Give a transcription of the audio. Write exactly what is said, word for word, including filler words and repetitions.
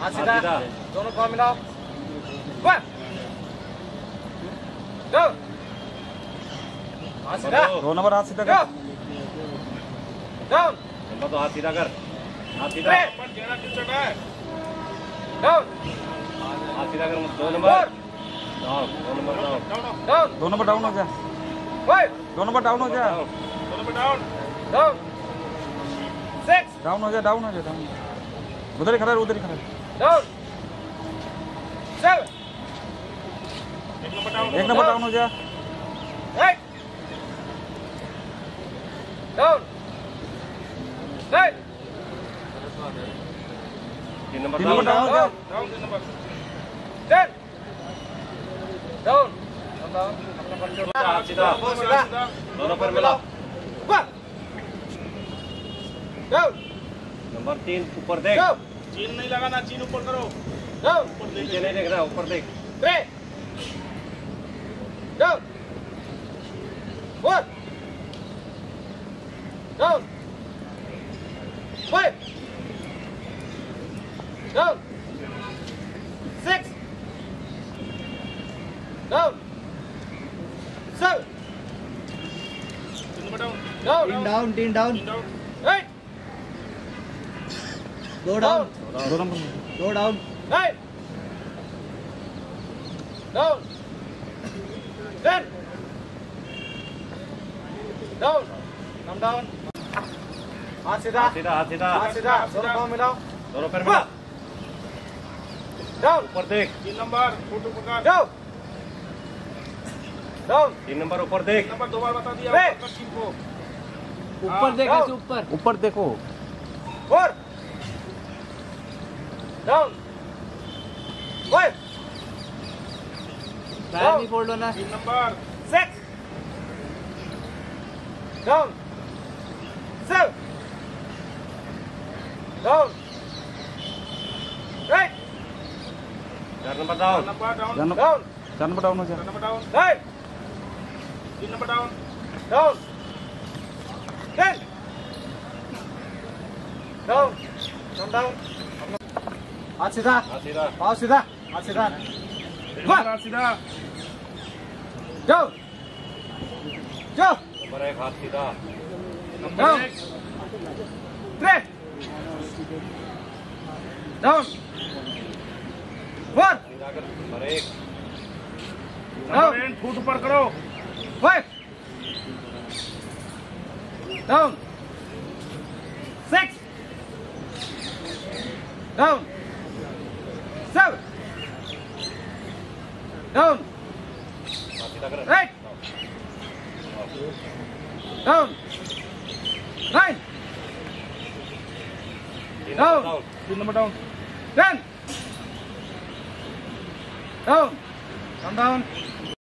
हाथ सीधा, दोनों पाँव मिलाओ। वन, दो, हाथ सीधा, दो नंबर हाथ सीधा कर। डाउन, नंबर तो हाथ सीधा कर, हाथ सीधा, डाउन, हाथ सीधा कर, दो नंबर, डाउन, दो नंबर डाउन, डाउन, दो नंबर डाउन हो जा, फाइव, दो नंबर डाउन हो जा, दो number down, down, six, down हो जा, डाउन हो जा, डाउन। उधर ही खड़ा है, उधर ही खड़ा है। डाउन, सेवन, एक नंबर डाउन हो जा, एट, डाउन, नाइन, तीन नंबर तीन नंबर डाउन, डाउन हो जा, डाउन, तीन नंबर, टेन, डाउन, डाउन, हाथ सीधा, सीधा, दोनों पर मिलाओ, वन, डाउन, नंबर तीन ऊपर देख, go, चीन नहीं लगाना, चीन ऊपर करो। down, नीचे नहीं देखना, ऊपर देख, three, down, four, down, five, down, six, down, seven, number down, down, तीन डाउन, तीन डाउन, eight, दो डाउन, दो नंबर, दो down, nine, down, ten, down, come down, हाथ सीधा, हाथ सीधा, हाथ सीधा, हाथ सीधा, दोनों पाँव मिलाओ, दोनों पर मिलाओ, डाउन, ऊपर देख, तीन नंबर फोटो पकड़। डाउन, डाउन, तीन नंबर ऊपर देख, नंबर दो बार बता दिया, बे। ऊपर कर चीन को। ऊपर देख, डाउन, ऐसे ऊपर, ऊपर देखो, four, down, five, पैर नहीं फोल्ड होना, तीन number, six, down, seven, down, eight, चार नंबर डाउन, नंबर डाउन, चार नंबर down, चार नंबर डाउन हो जा, नंबर डाउन, nine, तीन number down, down, ten, down, come down, हाथ सीधा, हाथ सीधा, पाँव सीधा, हाथ सीधा, नंबर सीधा, जाओ, जाओ, नंबर एक हाथ सीधा, down, three, down, four, सीधा कर, नंबर एक, नंबर एट फुट ऊपर करो। five, down, six, down, seven, down, हाथ सीधा कर, eight, down, nine, तीन डाउन, नंबर डाउन, तीन number down, ten, down, come down.